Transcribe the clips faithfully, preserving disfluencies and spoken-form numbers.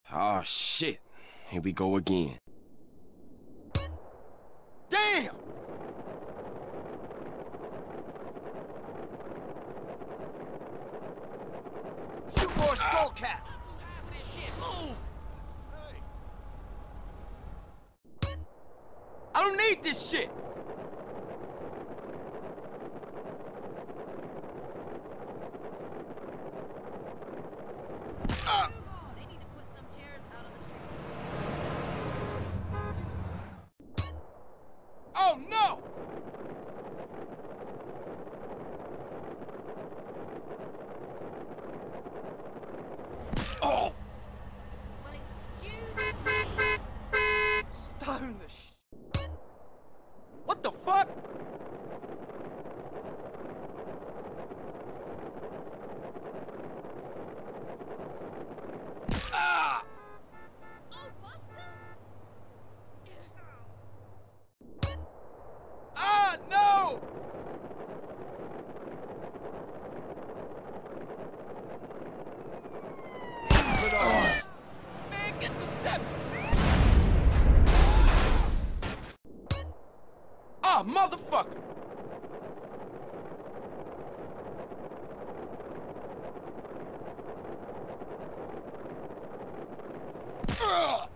Oh, shit. Here we go again. Damn! Shoot more skull cap! I don't need this shit! Uh. Oh no! Oh! Well, excuse me. Stone the sh... What the fuck? Ah! Oh, Buster! Ah, no! Ah. Man, get the step! Ah, motherfucker! Ugh.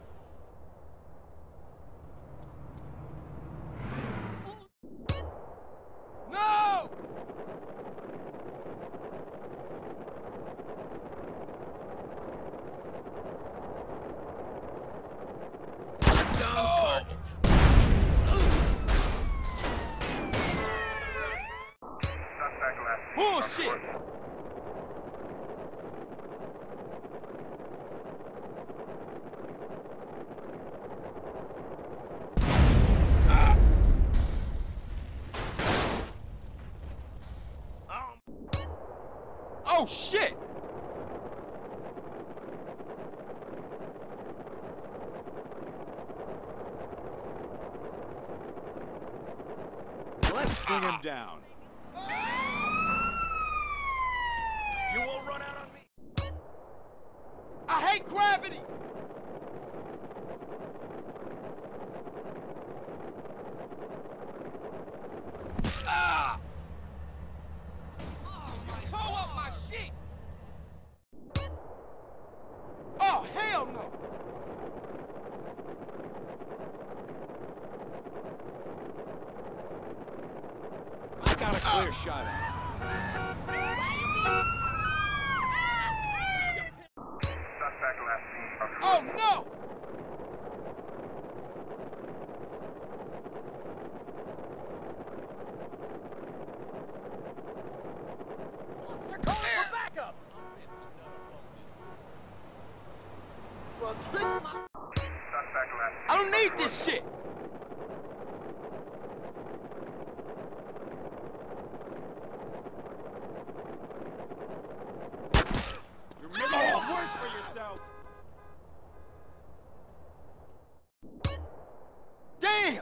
No! Oh. Bullshit! Ah. Oh shit! Let's bring him down. You won't run out on me. I hate gravity! Ah! Tow up my shit! Oh, hell no! I got a clear shot at him. Oh no! Officer, call for backup! Well, kiss my... I don't need this shit! You're making it worse for yourself! Damn!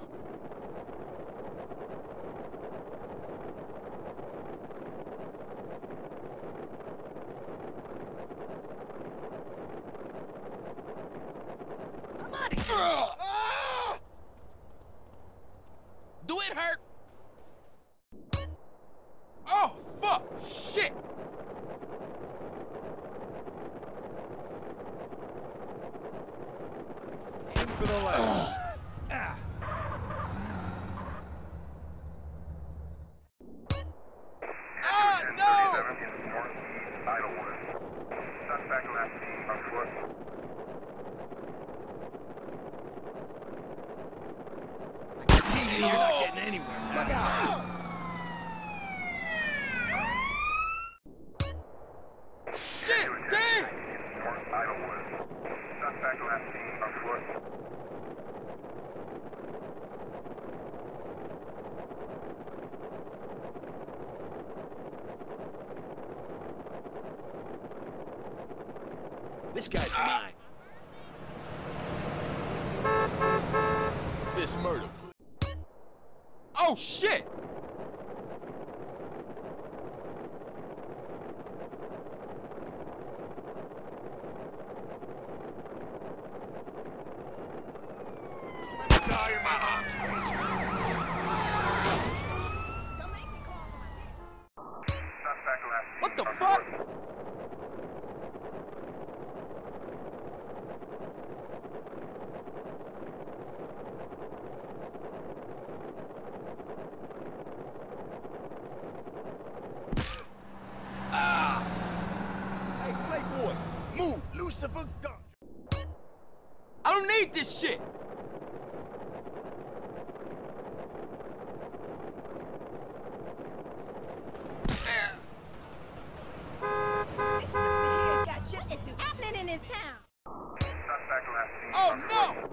I'm out of here! Ugh. Ah! Do it hurt? Oh, fuck! Shit! Aim for the left. Ah. Ah, no! You're not getting anywhere. Look out! Shit! Damn! This guy's mine. This murder. Oh, shit! forgot. I don't need this shit. This sucker here got shit that's happening in this town. Suspect last seen Oh on no! foot.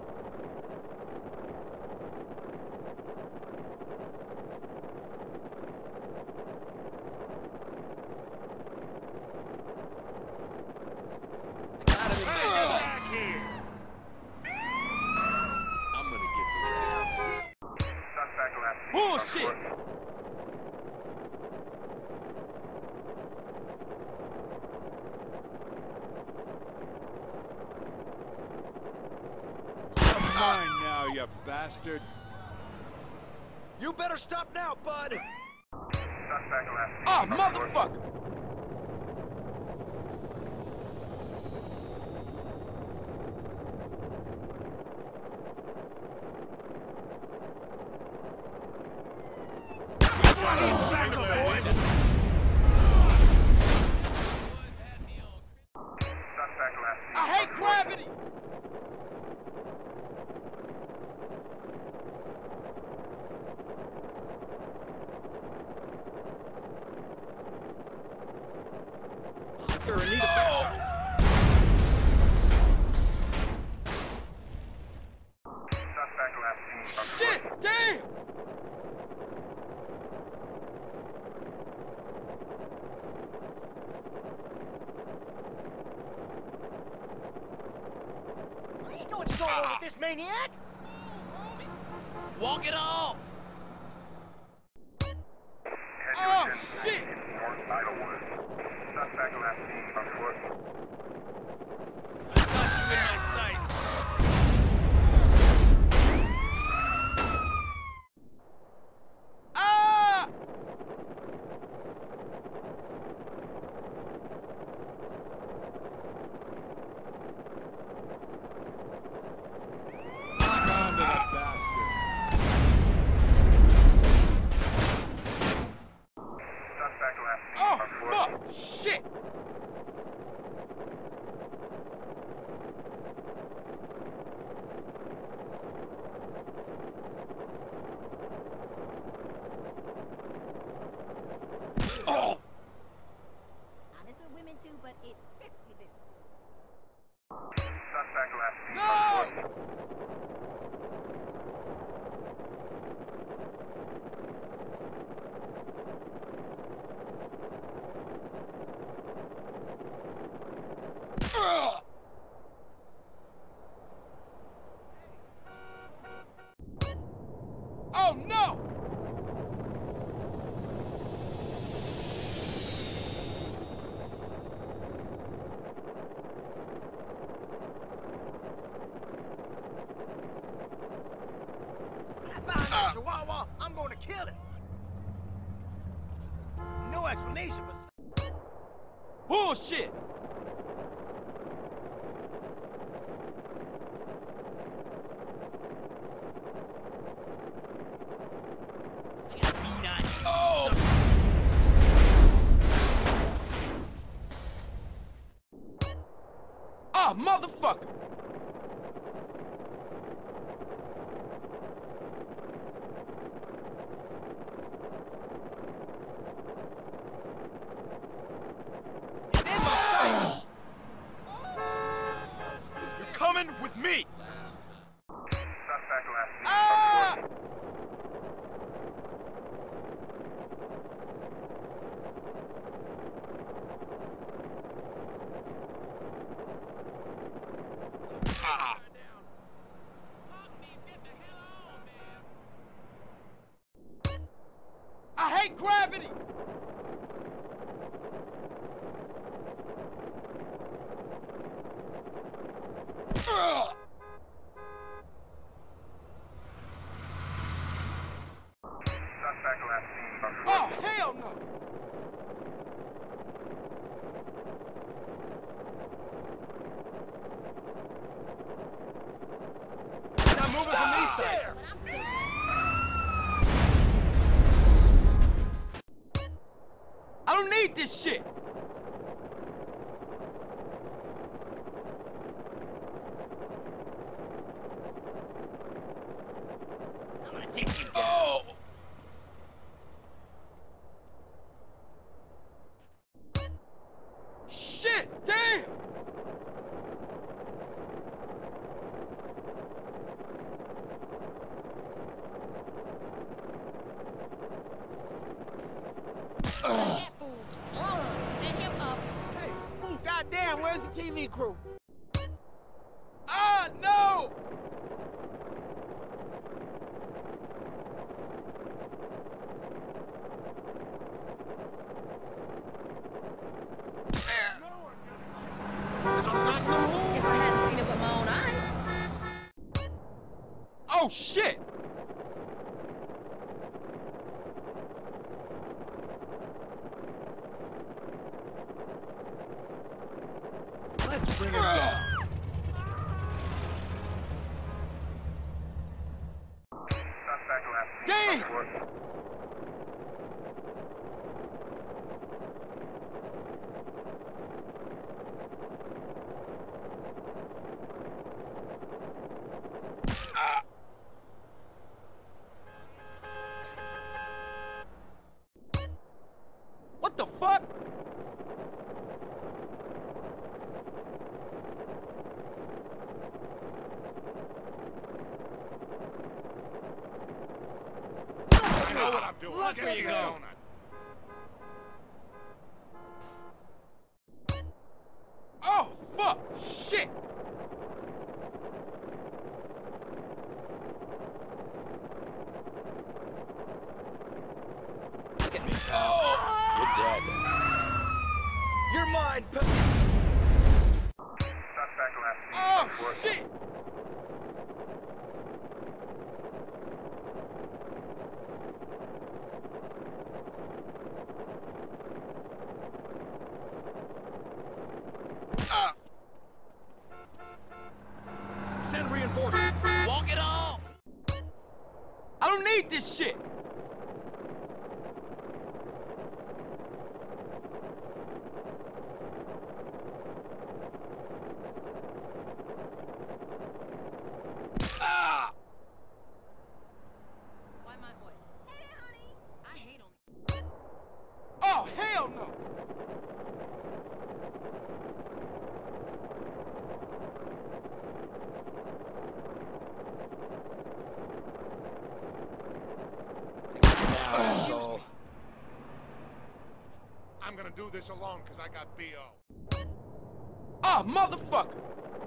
Gotta be Get back. back here. I'm gonna get the Suspect last seen on Bullshit. foot. Mine now, you bastard. You better stop now, bud! Suspect last seen Oh, on foot. motherfucker! Back up, boys. Suspect last seen I hate on foot. gravity! Sir, I need a backup. Suspect last seen on foot. Shit! Damn! You know what's going on with this maniac? Walk it off! Head to Oh, agenda shit. in North Idlewood. Suspect last seen on foot. I got you in my sights. Ah! Knock on to the bastard. Suspect last seen Oh, on foot. fuck! Shit! Oh! Now, this is women too, but it's strictly business. Suspect last seen No! on foot. Ugh! Oh no! When I find that Chihuahua, I'm gonna kill it. No explanation for... Bullshit! I got a beat on you. Oh! Oh, motherfucker! You're coming with me! Suspect last seen Ah! on foot. Ah! I hate gravity! Ugh! Suspect last seen on foot. Oh, hell no! Now moving from east side. But I'm sick. I don't need this shit! Where's the T V crew? Ah, no! I'm not the moon. If I hadn't seen it with my own eyes. Oh, shit! Let's bring it down. Suspect last seen Damn! before. Ah. What the fuck? I know what I'm doing. Look where you go. Oh, fuck! Shit! Look at me, pal. Oh! You're dead. You're mine, pal. Suspect last seen Oh, before. shit! Ah! Send reinforcements. Walk it off. I don't need this shit! Ah! Why my voice? Hey there, honey. I hate on you. Oh, hell no! Asshole. I'm gonna do this alone because I got B O. Oh, motherfucker!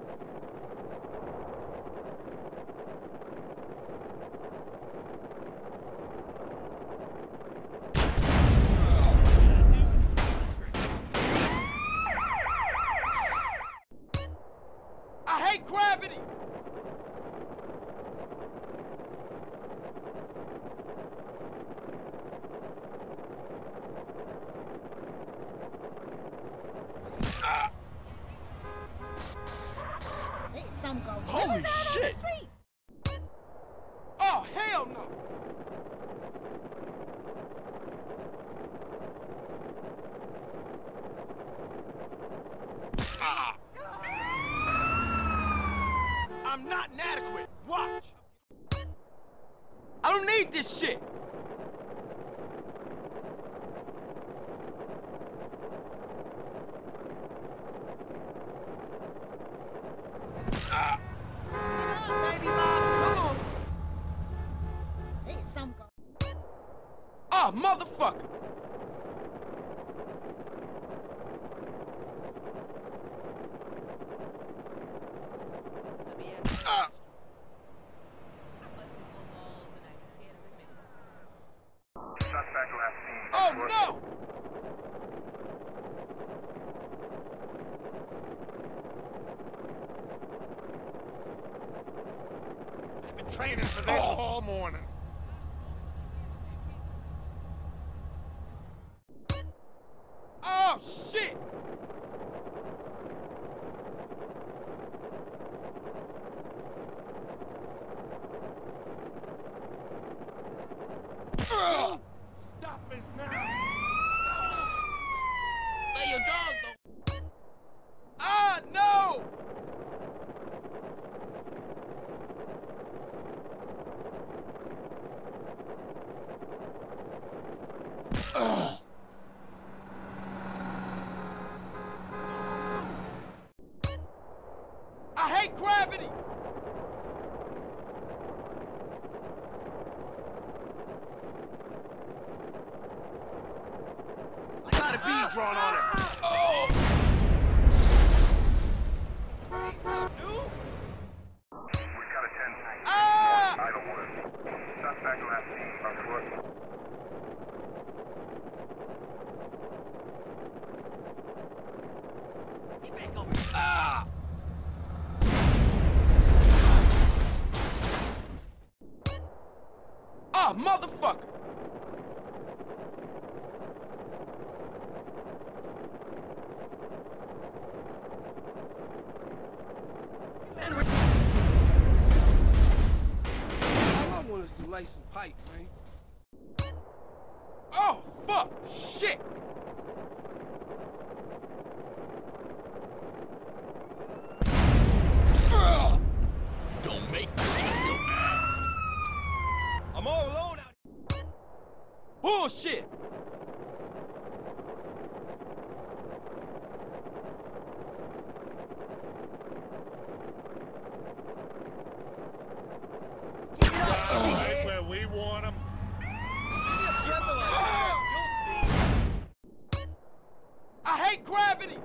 I hate gravity! Ah! Hey, some go. Holy shit! Oh, hell no! Ah! I'm not inadequate. Watch. I don't need this shit! Ah! Come on, baby mom. Come on. Hey, some go. Oh, motherfucker! Let me ask you. Ah! I must be football tonight. Can't remember. Suspect last seen Oh, before. no! I've been training for this Oh. all morning. Oh, shit! Ugh! Stop this now. Lay your dog, though. Ah, no! Ugh. I hate gravity! I got a bead drawn on him. Oh! We've got a ten Ah! North Idlewood. Suspect last seen on foot. Get back over here. Ah! Ah, motherfucker! All I want is to lay some pipe, man. Oh, fuck! Shit! Ugh. Don't make me kick your ass. I'm all alone out here. Bullshit! Right where we want him. I hate gravity!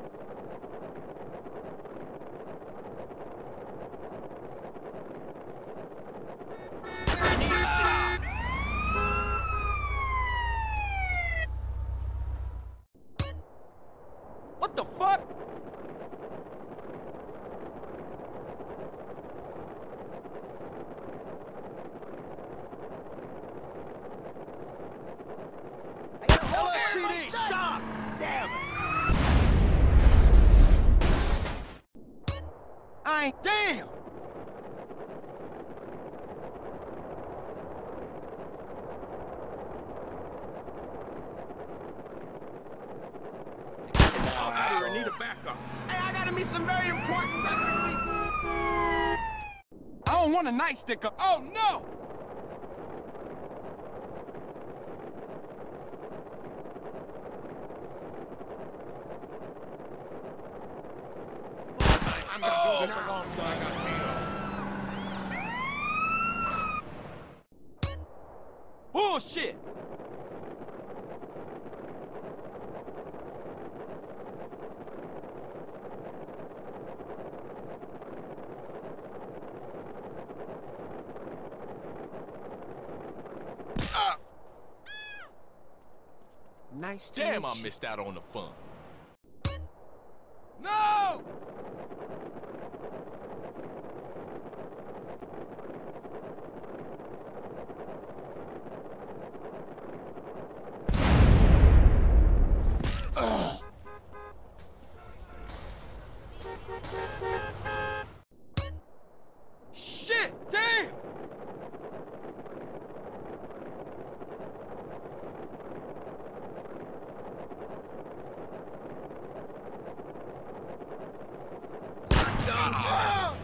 What the fuck? L S P D, stop! Damn it! I ain't damn! Officer, I need a backup. Hey, I gotta meet some very important record people. I don't want a nightstick up. Oh no! I'm gonna do this a long time. Bullshit! Ah! Nice to Damn, meet I you. missed out on the fun. No! Ugh. Shit! Damn! Ah!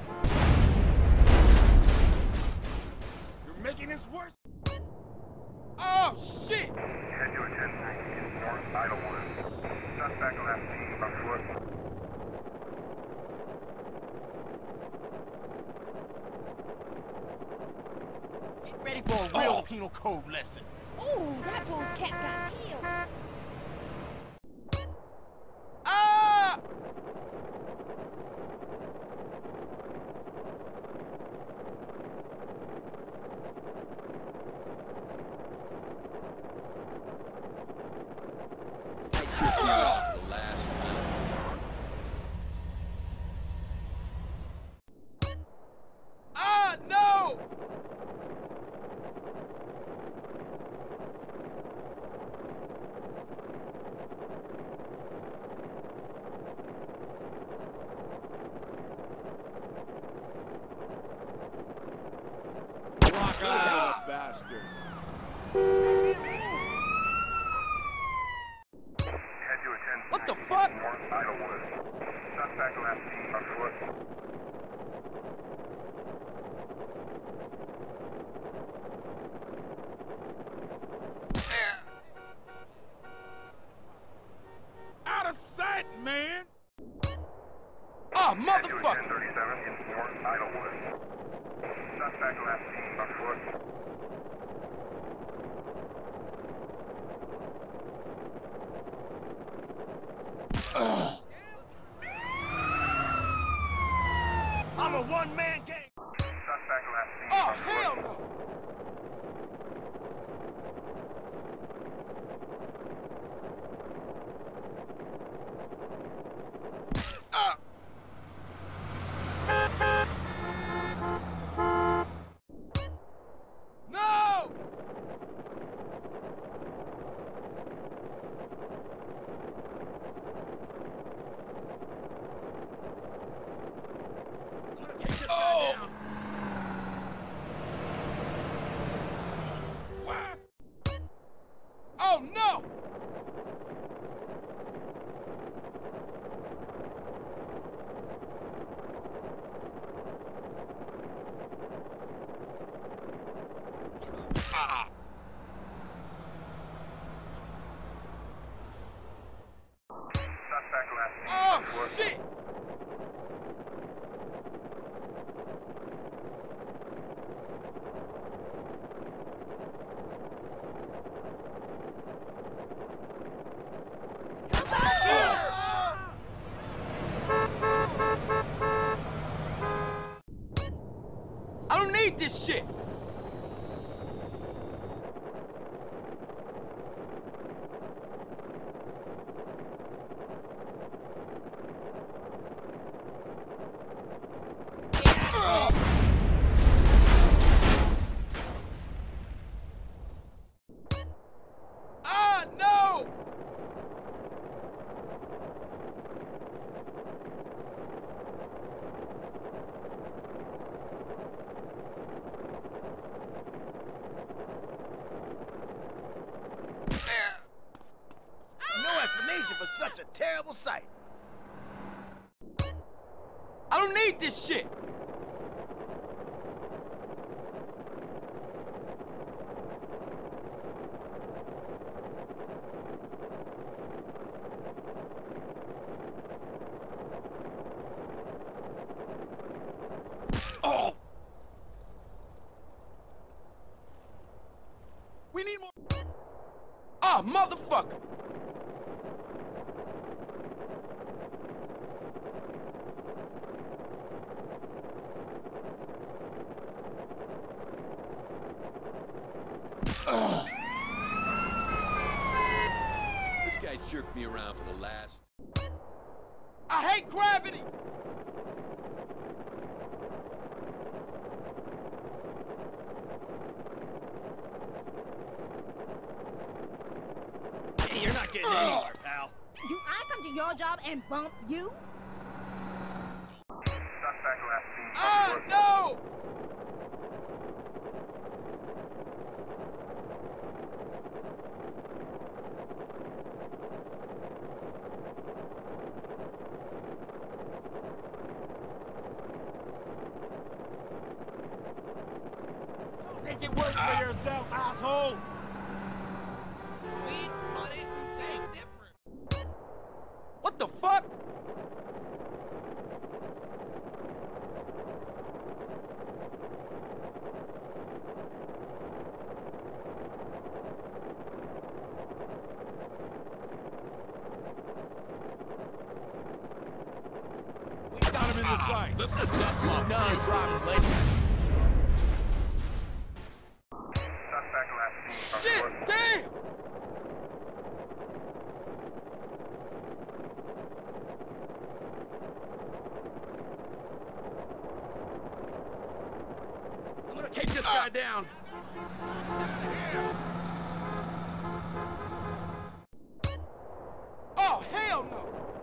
You're making this worse. Oh shit! Head to a ten North Idlewood. Suspect last seen on foot. Get ready for a real penal code lesson. Ooh, that fool's cat got killed. Ah! I tripped you off the last time. Ah, no! Block out, bastard. Head to a ten What the fuck? North Idlewood. Suspect last seen on foot. Out of sight, man. Ah, Head to a ten motherfucker! thirty-seven in North Idlewood. Suspect last seen on foot. Ugh. Oh, no! Ah! Suspect last seen Oh, northwest. shit! I don't need this shit! Ah, no! No explanation for such a terrible sight. I don't need this shit! Oh! We need more. Ah, motherfucker! Ugh. This guy jerked me around for the last... I hate gravity! Hey, you're not getting anywhere, pal. Do I come to your job and bump you? Suspect last seen Ah, northwest. no! Make it work for yourself, asshole. Weed, money, same different. What the fuck? We got him in the sight. This is death bomb. Done driving late. Suspect last seen Shit, northwest. damn! I'm gonna take this guy down. Oh, hell no!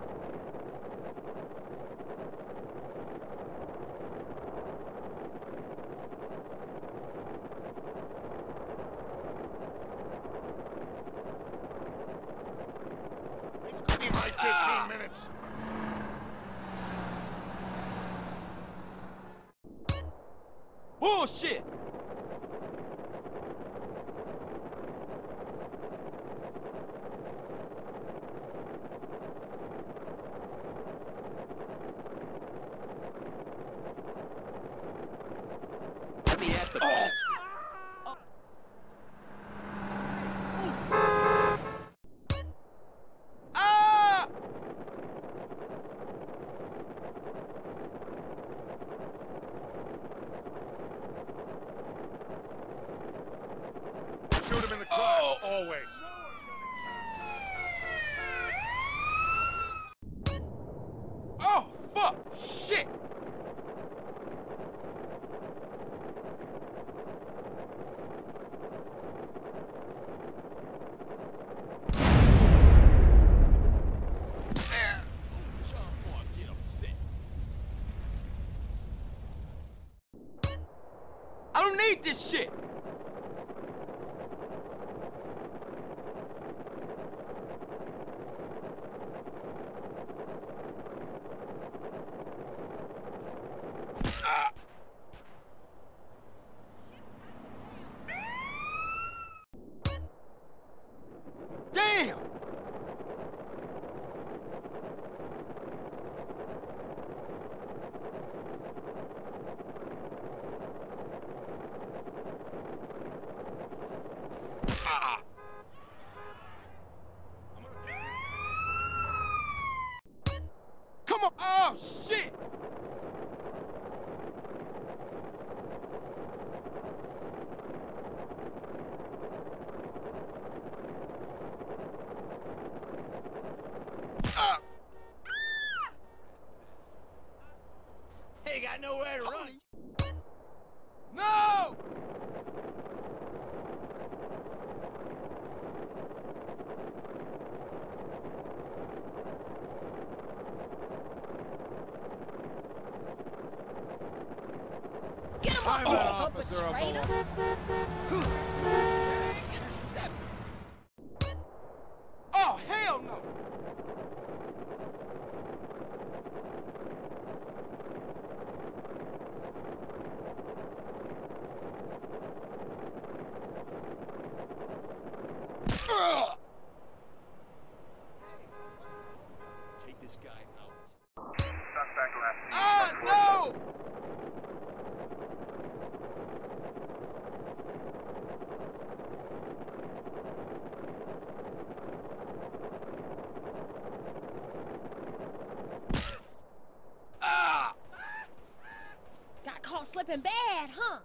It's gonna be like fifteen minutes. Bullshit! Let me at the bastard. Ah! Shoot him in the crotch, Oh. always. Oh, fuck! Shit! I don't need this shit! damn! Ah! Come on! Oh, shit! Ah! Hey, got nowhere to run. Holy- No! Get him up, I'm you an hook officer of the traitor! Oh, hell no! Ugh! Take this guy out. Suspect left scene. Ah, no! Ah! Got caught slipping bad, huh?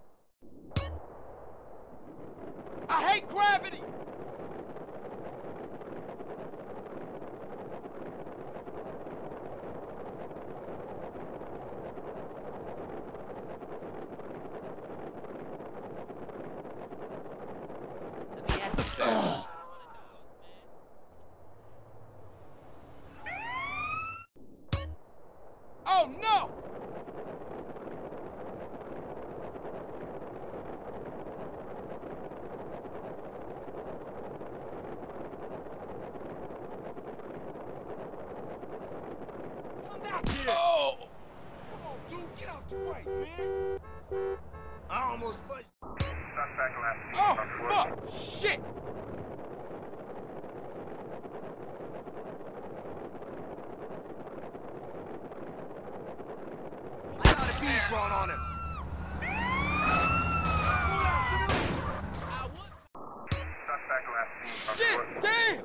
I hate gravity! Ugh. Oh no! Come back here. Oh! Come on, dude. Get out the way, man. I almost pushed. Suspect left scene. Oh, on foot. fuck! Shit! I got a bead drawn on him! Suspect left scene. on Shit! foot. Damn!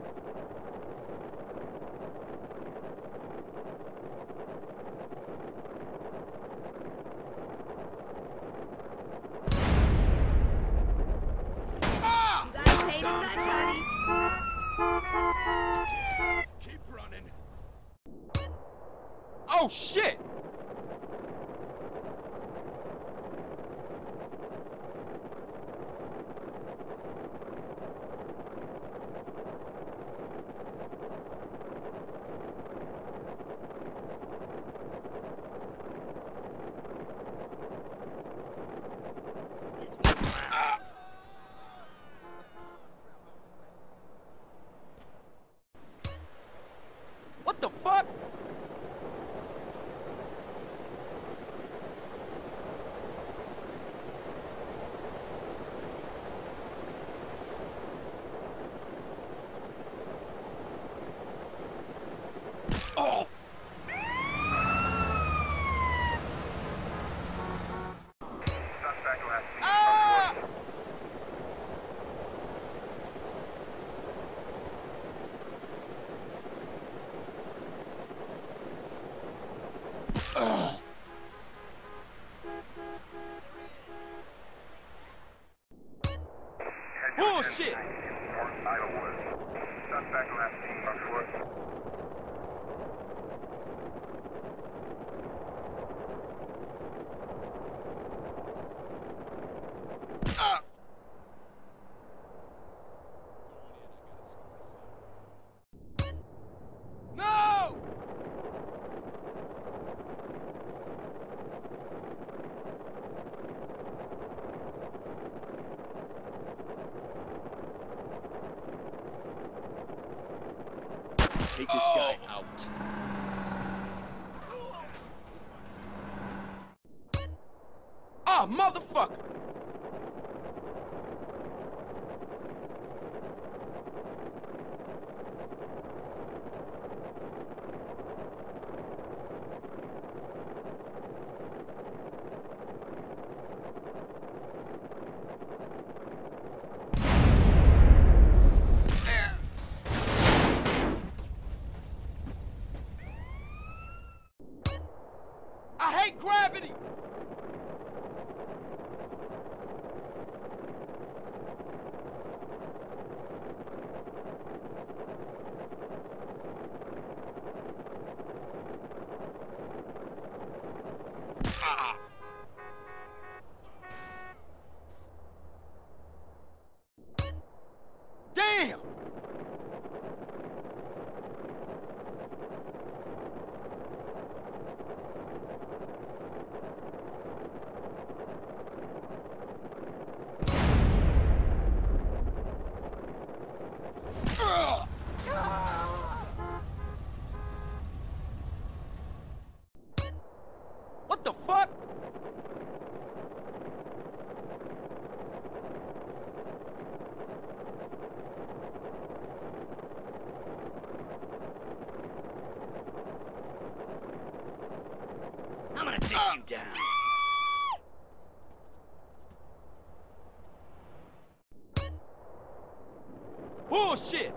Ah! You guys paid attention. Keep running. Oh shit! Ah! What the fuck? Oh! Suspect left scene. Ah! on foot. Ugh. Head to Bullshit! ten in North Idlewood. Suspect left scene. on foot. Ah! No! Take this guy Oh. out. Ah, motherfucker! take you down. Bullshit!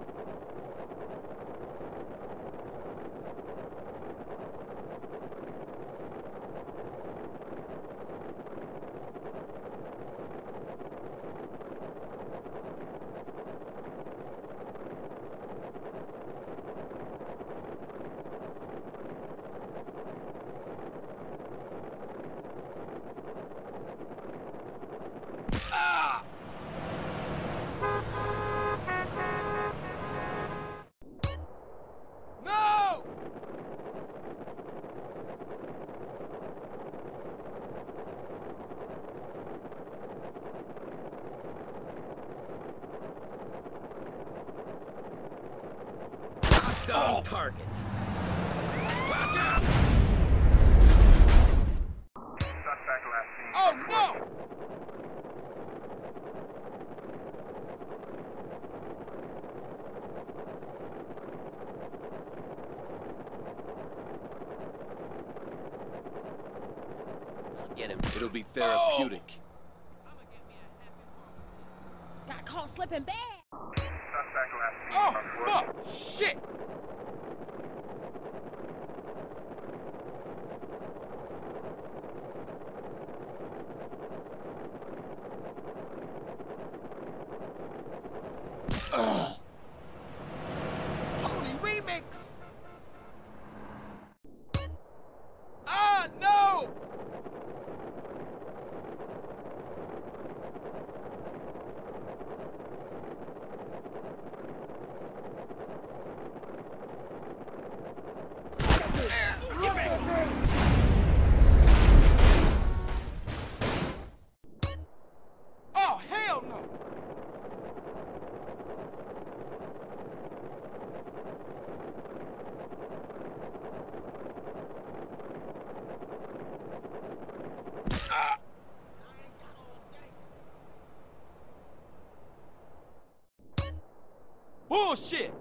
Ah! No! Knocked on target. Watch out! Suspect last seen. Oh no! I'll get him. It'll be therapeutic. Got caught slipping bad. Suspect last seen. Oh, on foot. fuck! Shit! Ugh. Holy remix! Ah, no! Look at me! Oh, hell no! Ah. Bullshit!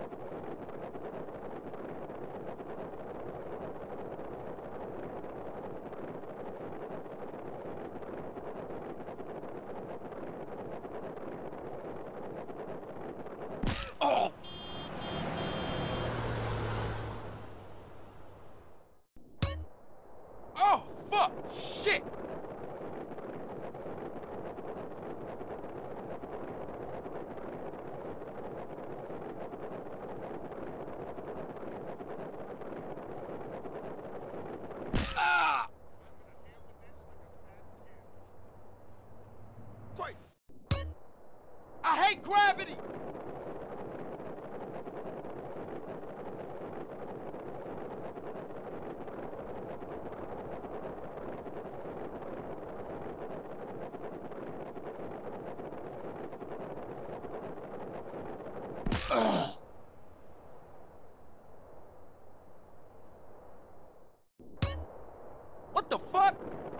Oh! Oh, fuck! Shit! Ah! Great! I hate gravity! Ugh. What the fuck?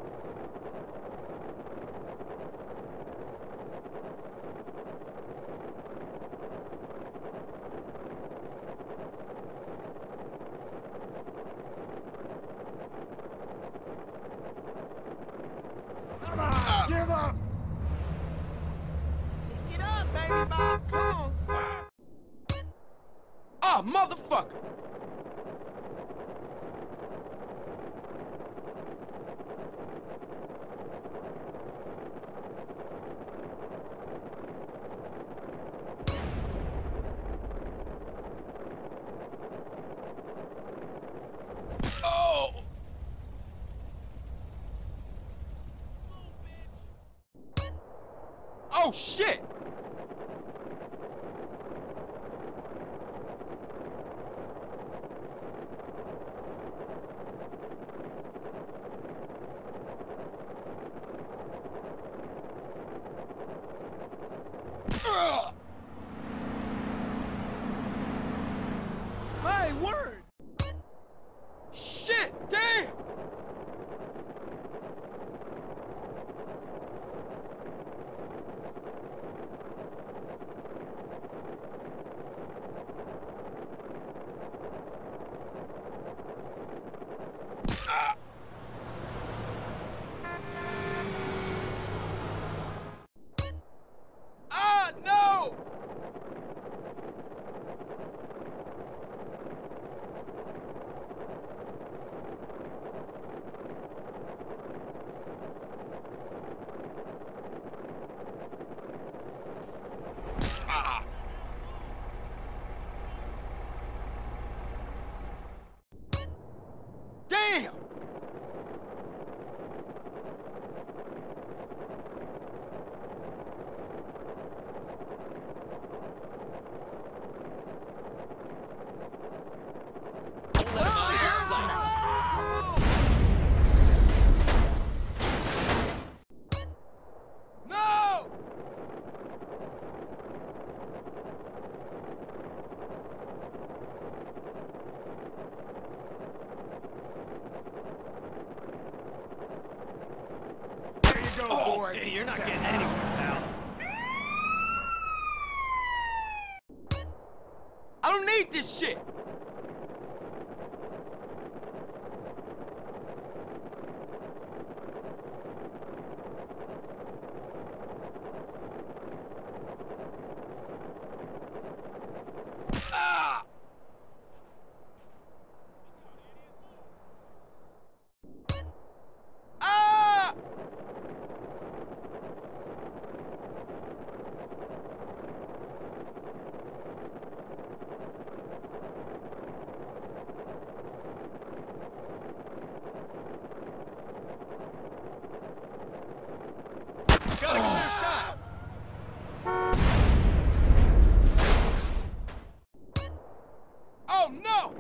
Come on! Give up! Pick it up, baby Bob. Come on. Ah, motherfucker! Oh! Oh, shit! Ugh. Hey, word! Shit, damn! Ah. right. Hey, you're not getting anywhere, pal. I don't need this shit! Ah! Ah! Got a clear shot. Oh no!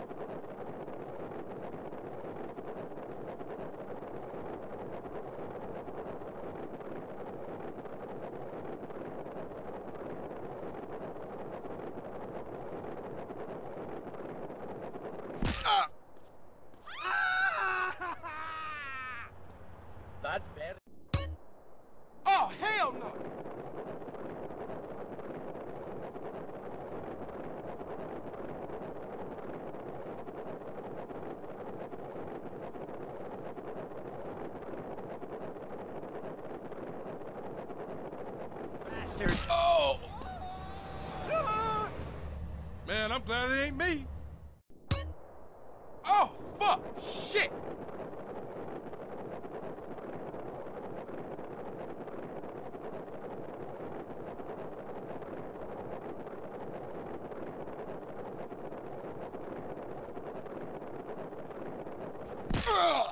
Ah! That's bad. Oh hell no! Bastard. Oh! Man, I'm glad it ain't me. Oh fuck! Shit! Ugh!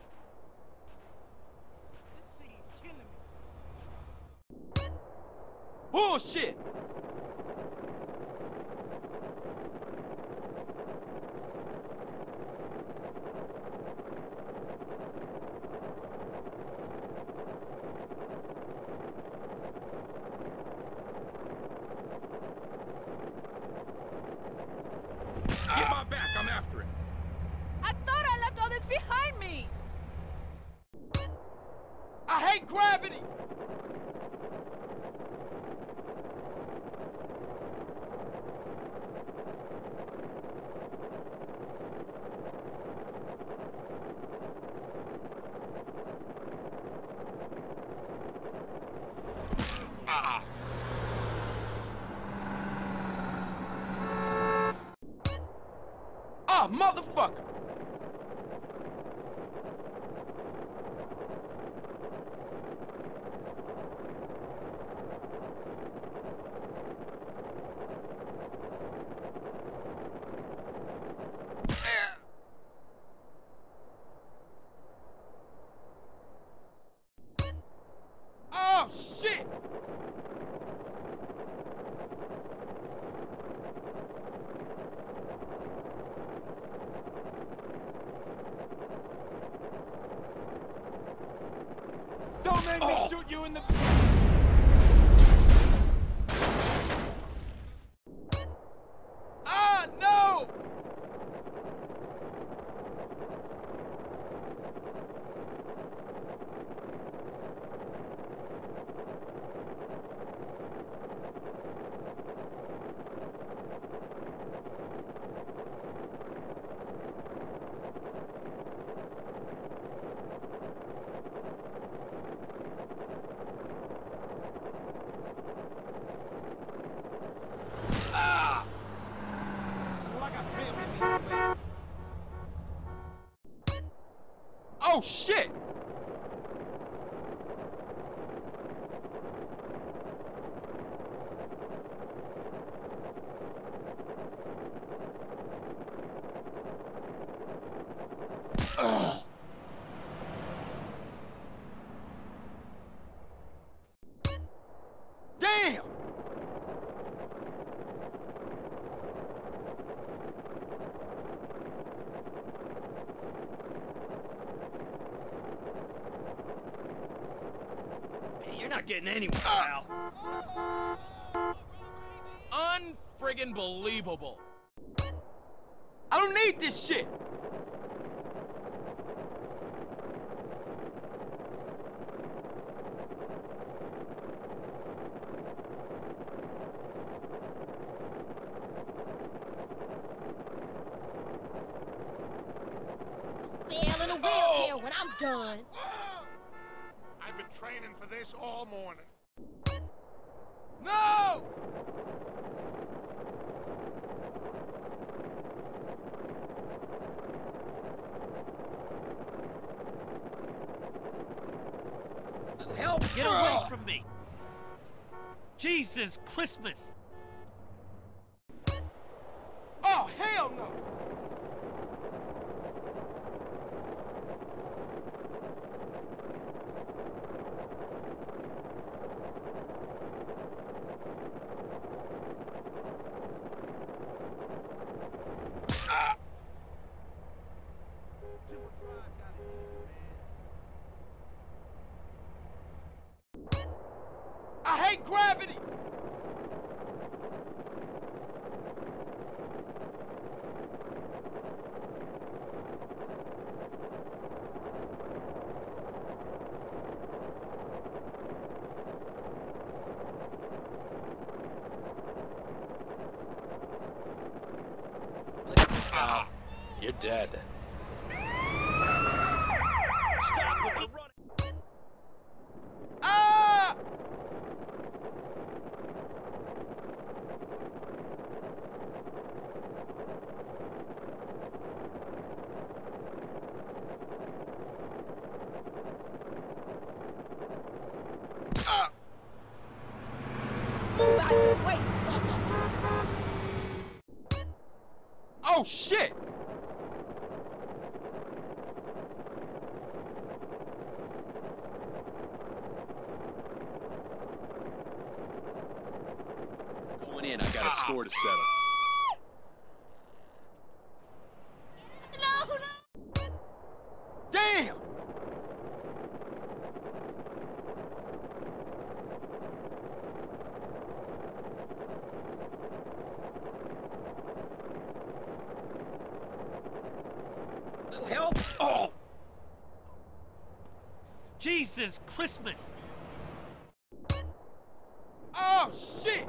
This city's killing me. Bullshit! Get my back, I'm after it. I thought I left all this behind me! I hate gravity! Ah! Ah, motherfucker! Oh, shit! Don't make me Oh. shoot you in the... Ah, no! Ah! Well, I got family to wait. Oh, shit! Ugh. Damn! Hey, you're not getting anywhere, pal. Unfriggin' believable. I don't need this shit! when I'm done. I've been training for this all morning. No! Help! Get away from me! Jesus Christmas! Oh, hell no! Ah! Timber Tribe got it easy, man. I hate gravity! Ah, you're dead. Stop with the running. Ah! Ah! Move out the way, sucker. Oh, shit! Going in, I got a score to settle. No, no. Damn! Little help! Oh! Jesus Christmas! Oh, shit!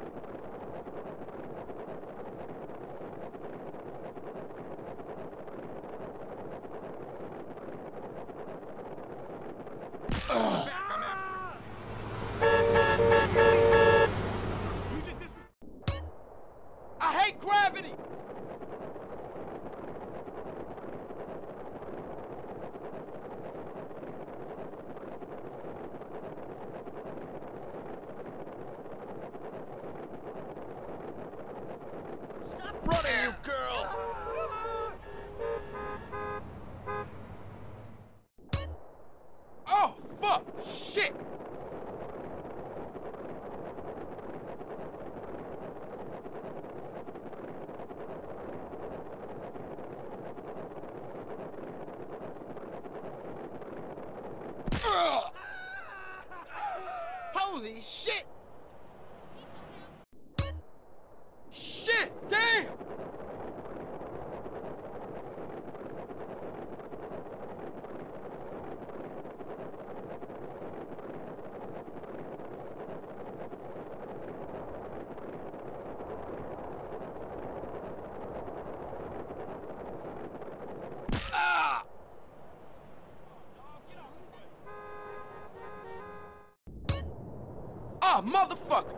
Ugh. I hate gravity! Stop running, you girl! Oh, fuck! Shit! Ugh. Holy shit! Shit! Damn! Ah! Ah, motherfucker!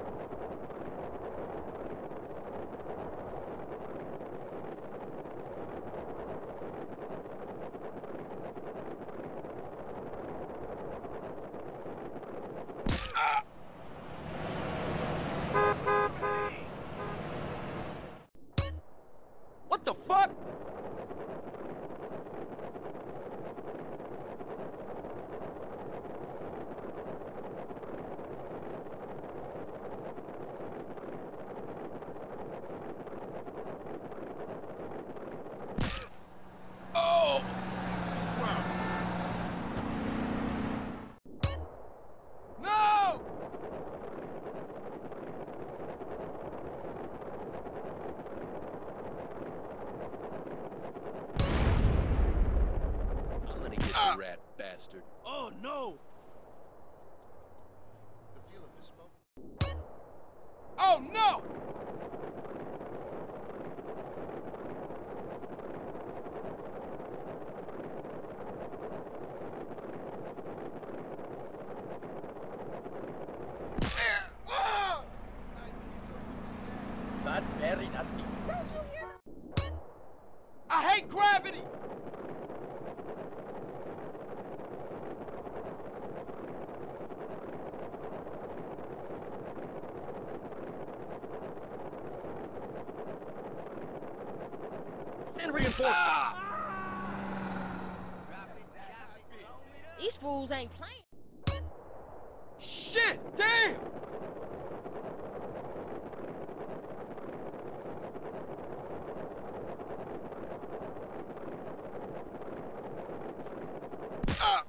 Ah! What the fuck? Oh! No! I'm gonna get Ah. the rat bastard. Oh no! The feel of the smoke. Oh no! Don't you hear them? I hate gravity! Send reinforcements. Ah! These fools ain't playing. Shit! Damn! Ah!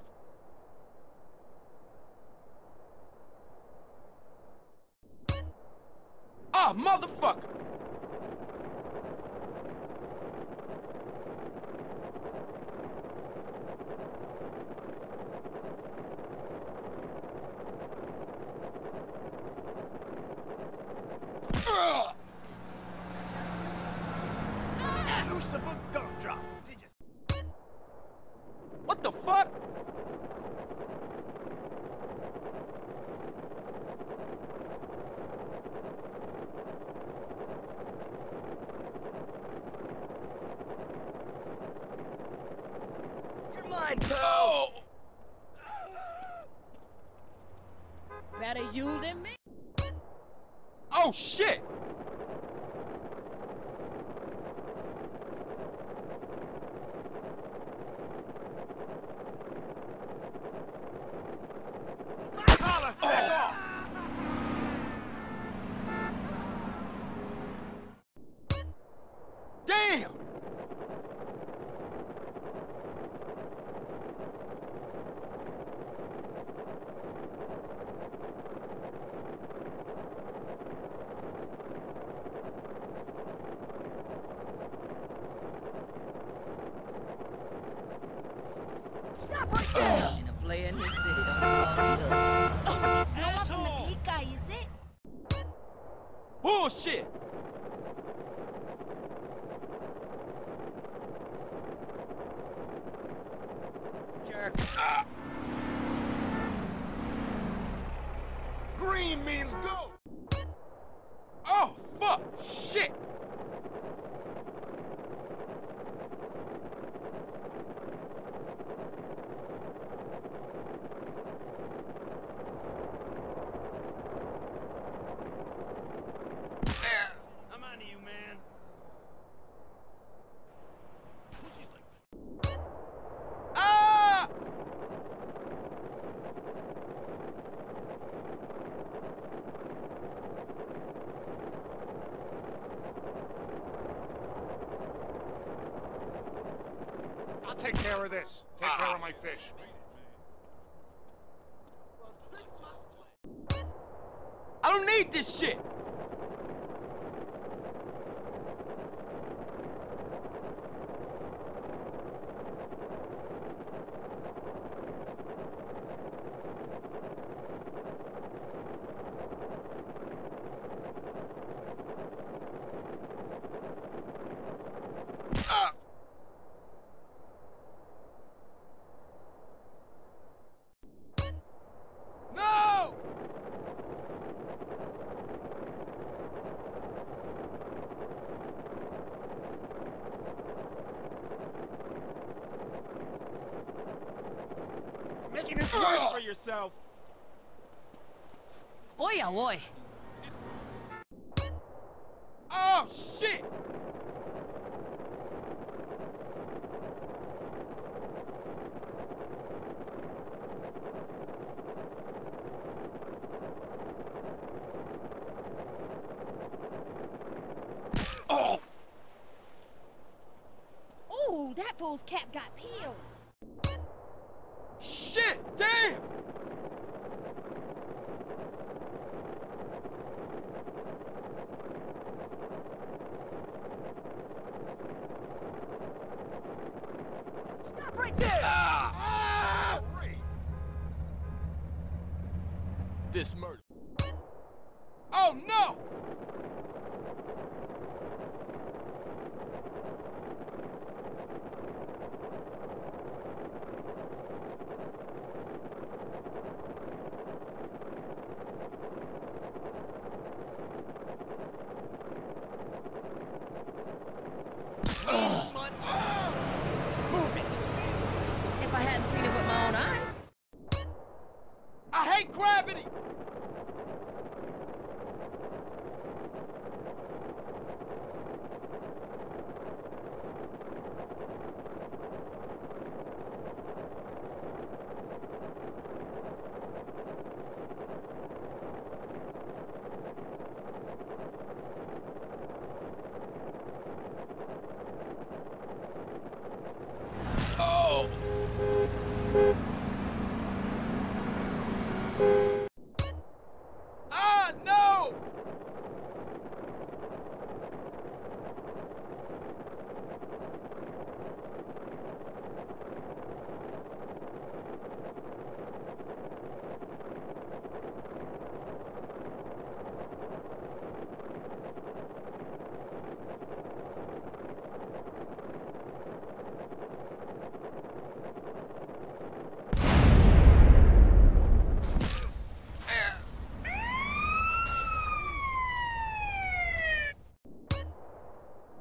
Ah, motherfucker! Ugh! Lucifer gumdrops. Did you? What the fuck? You're mine, pal. Oh! Better you than me. Oh shit! Collar, back off. Damn! Stop right there. And a player in this city don't belong here. Oh, no one from the Asshole. clique guy, is it? Bullshit! Jerk. Ah! Green means go. Oh, fuck! Shit! I'm on to you, man. She's like, Ah! I'll take care of this. Take care of my fish. I don't need this shit! Ah! No! Making this worse for yourself. Oy, oy. Oh, shit! Oh! Ooh, that fool's cap got peeled. Shit! Damn! Stop right there. Ah! This murder. Oh, no!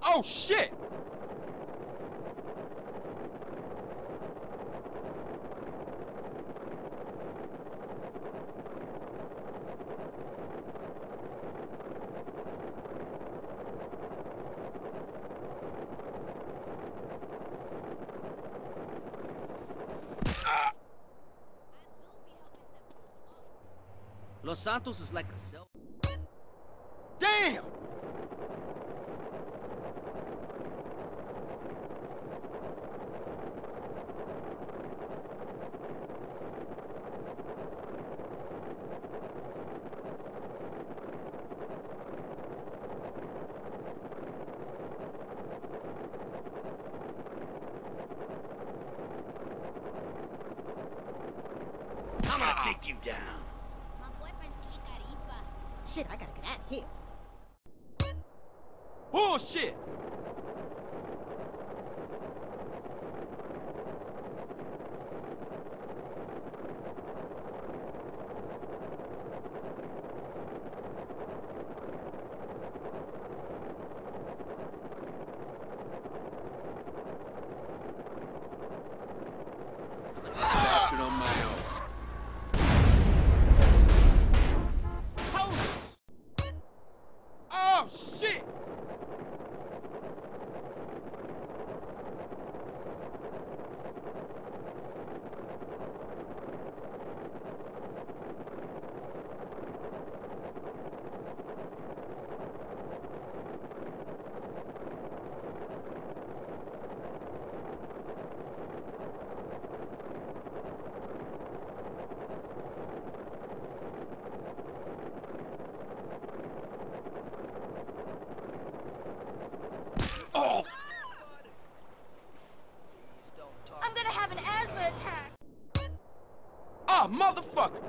Oh, shit! Los Santos is like a cell. Damn! I'm gonna take you down. My boyfriend's Kitaripa. Shit, I gotta get out of here. Bullshit! Bastard on my own. Oh, shit! Oh! I'm gonna have an asthma attack. Ah, motherfucker!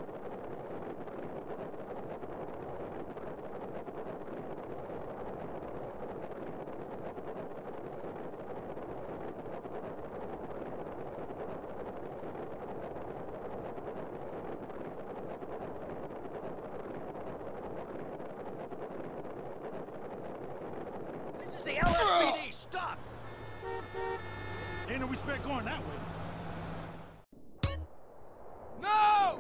This is the L S P D. Stop. Ain't no respect going that way. No!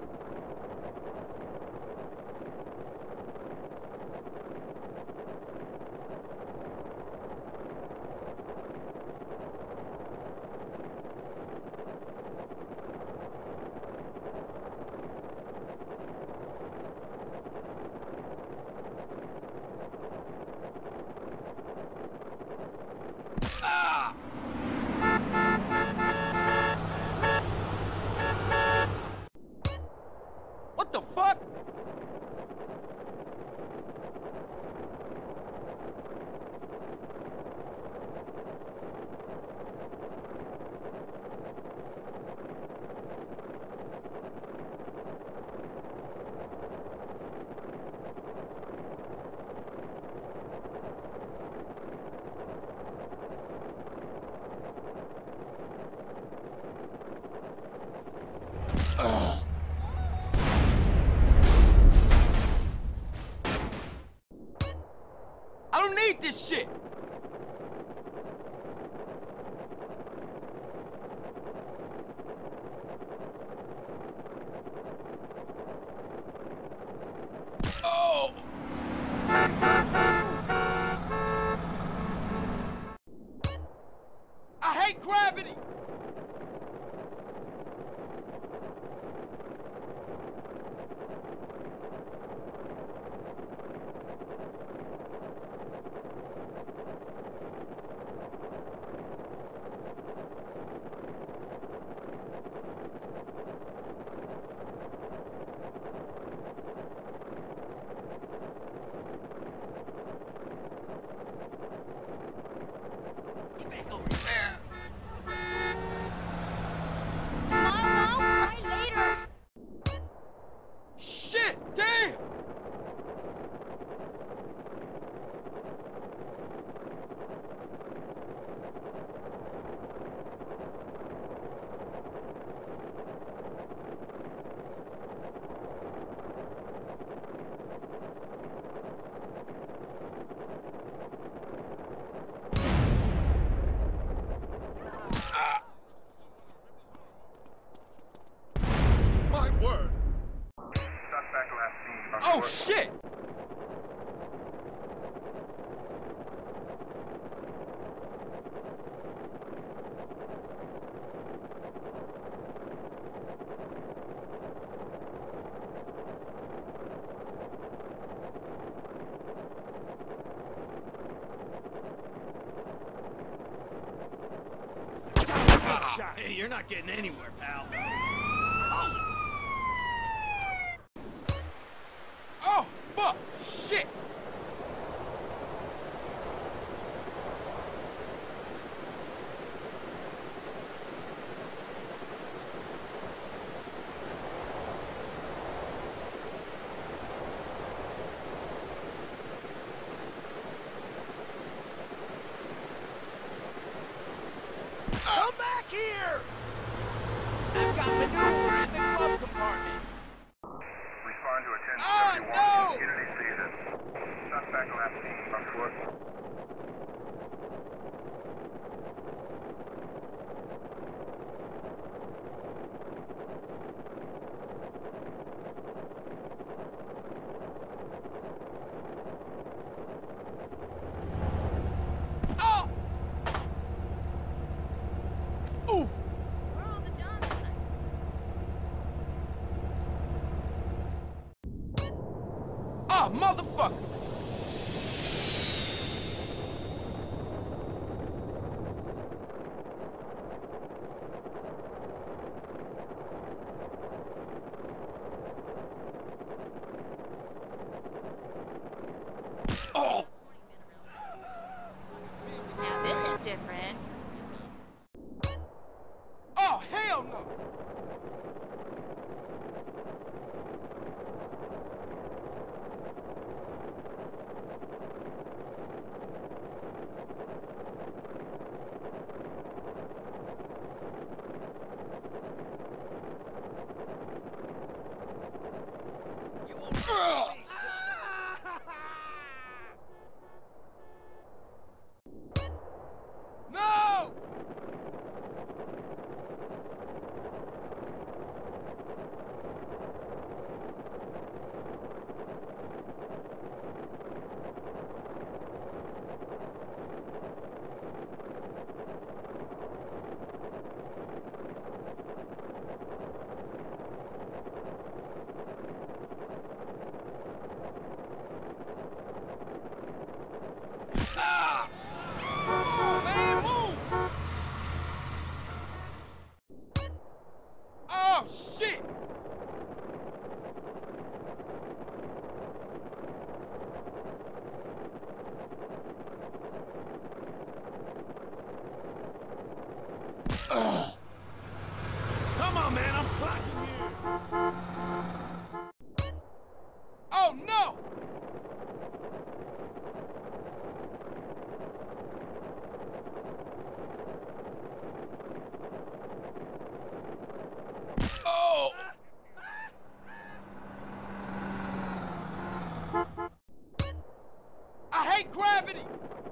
Ah! What the fuck? Ugh. I don't need this shit! Oh! I hate gravity! Get back over here. Oh, shit! Hey, you're not getting anywhere, pal. Oh, fuck! Shit! Come back here! I've got maneuver in the glove compartment. Respond to a ten Ah, seventy-one no! Unity season. Suspect left knee on foot. Oh! Ooh! Where are all the Johnsons? Ah, motherfucker! Oh! Now this is different. Oh, hell no! Ugh. No! Ah! Man, move! Oh, shit! Ugh. Come on, man, I'm blocking you. Oh, no! Oh! I hate gravity!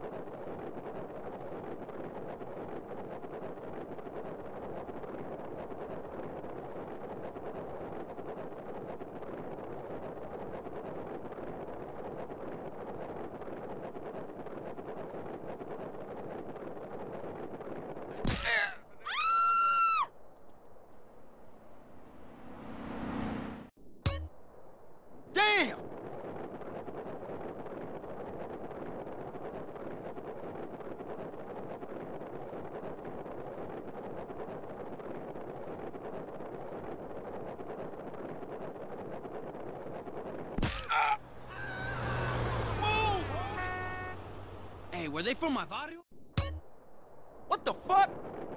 Damn! Ah! Move! Hey, were they from my barrio? What the fuck?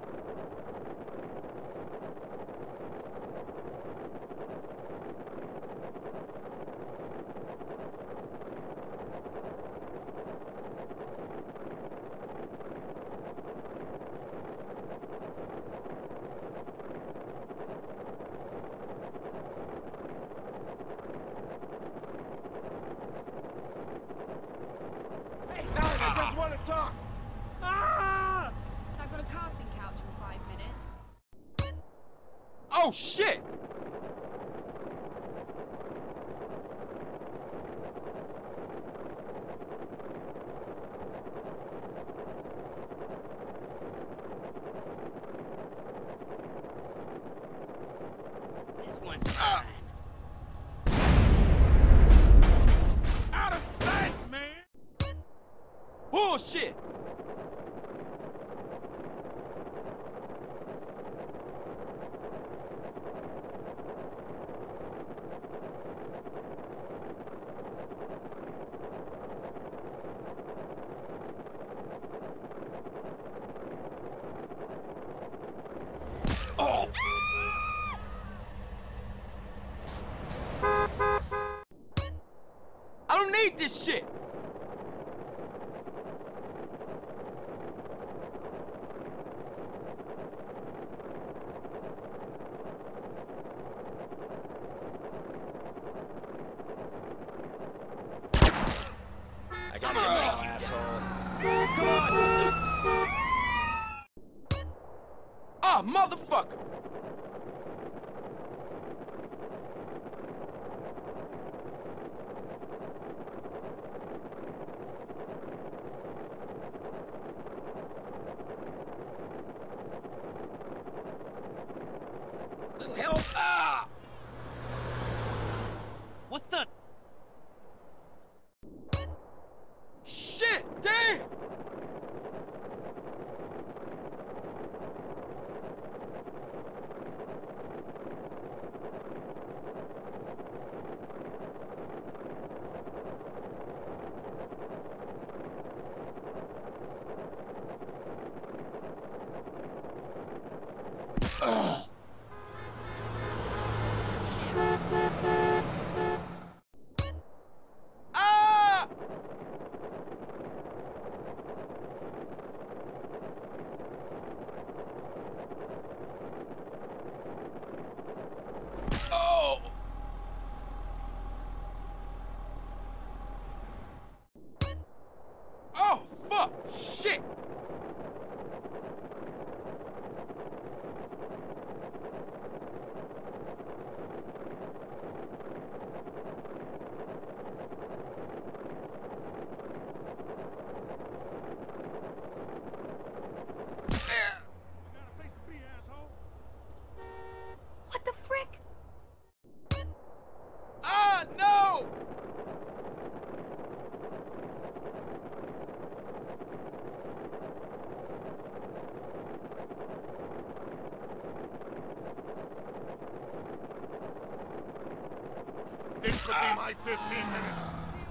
Hey, Doug, I just want to talk. Ah! I've got a casting couch in five minutes. Oh, shit! need this shit! I got your back, asshole. Come on! Ah, motherfucker! Little help! Ah! What the? Shit! Damn! Ugh. Ah! Oh! Oh, fuck! Shit! What the frick? Ah, no! This could be my fifteen minutes.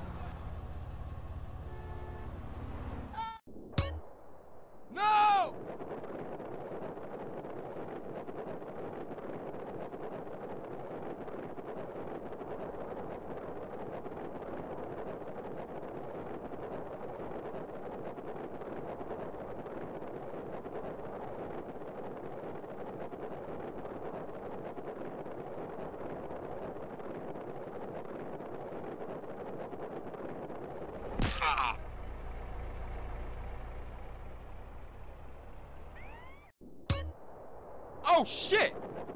No! Ah! Oh, shit!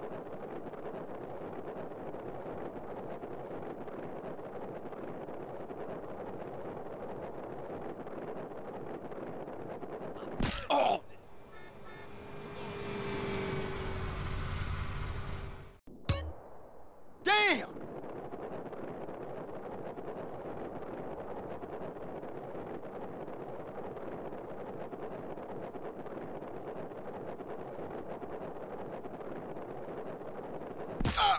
Oh! Damn! Ah!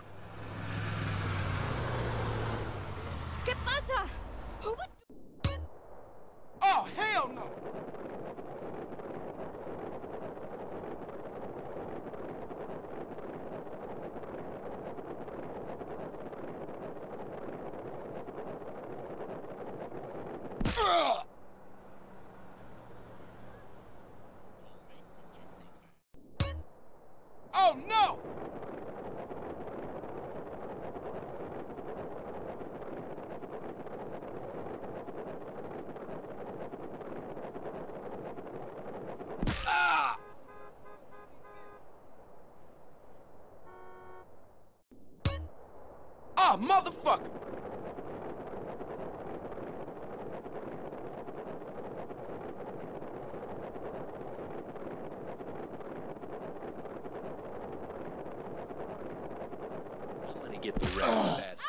¿Qué pasa? What? Oh, hell no! Ugh! Oh no! Ah! Ah, motherfucker! I'm gonna get the red bastard.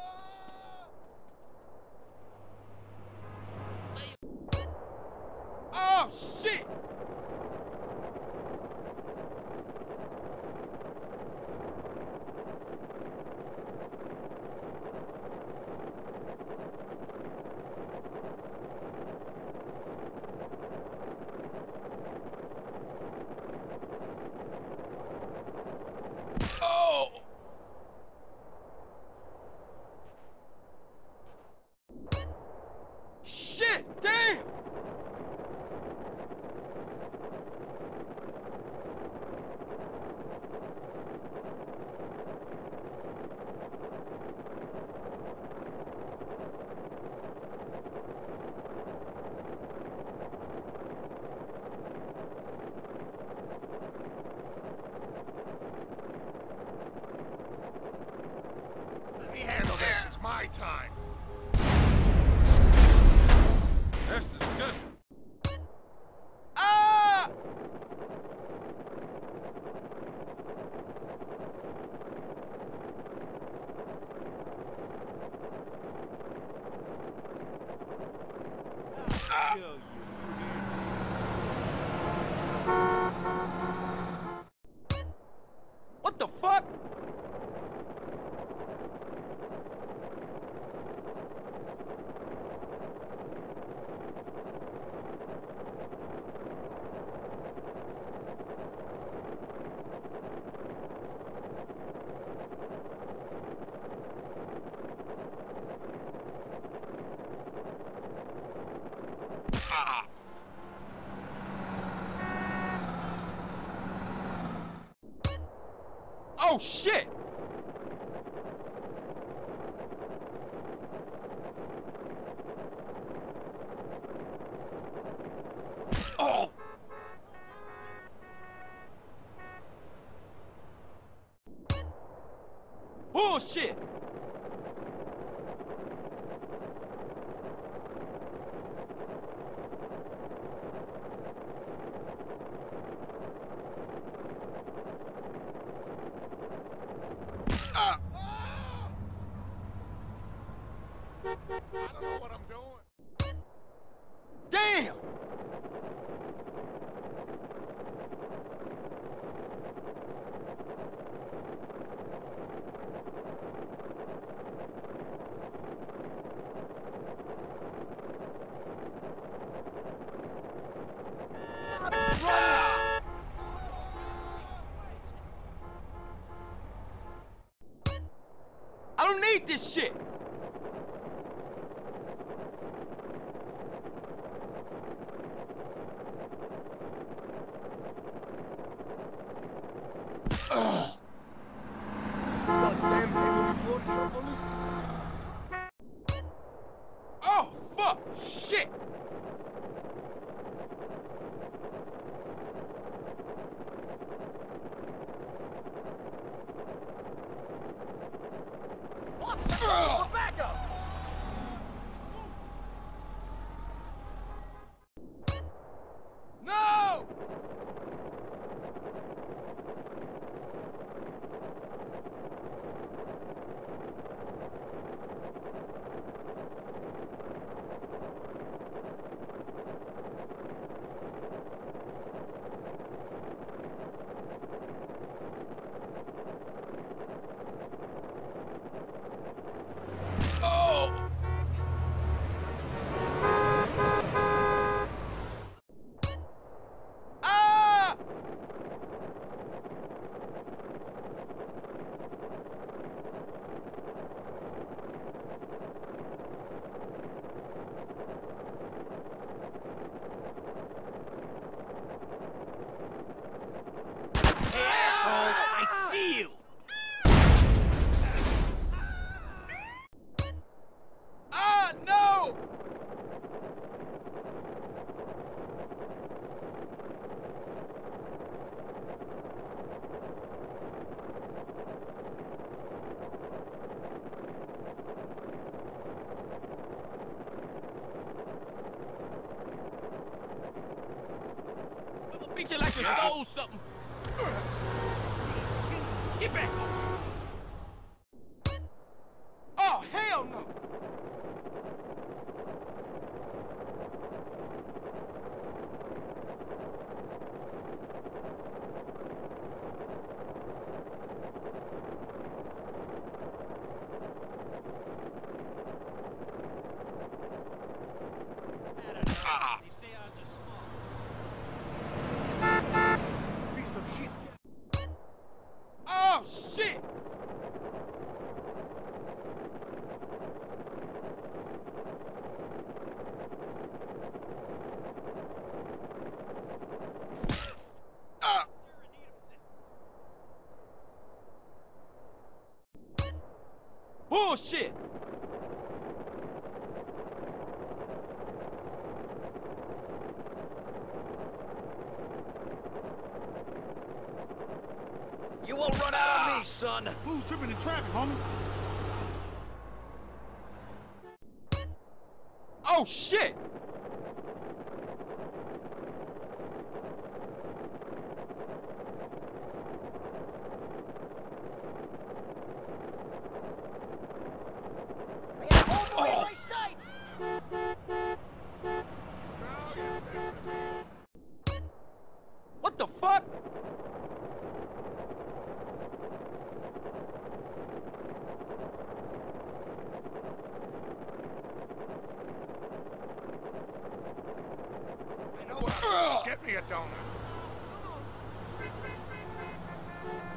Oh shit! Oh! my time. That's disgusting. Ah! Ah. What the fuck? Ah. Oh shit! Oh! Bullshit! Ah. I don't know what I'm doing. Damn! I don't need this shit! Ugh. Goddamn, can you report someone? Oh, fuck! Shit! Officer, Ugh. for backup! No! Oh! Ah! Hey, asshole! I see you! Ah, no! I'm gonna beat you like you stole something. Get back. Oh, hell no! Ah. Piece of shit. Oh, shit! Ah! Bullshit! You won't run out on me, son! Who's tripping in traffic, homie? Oh, shit! I got all the way in my sights! What the fuck? I know what I'm doing. Get me a donut.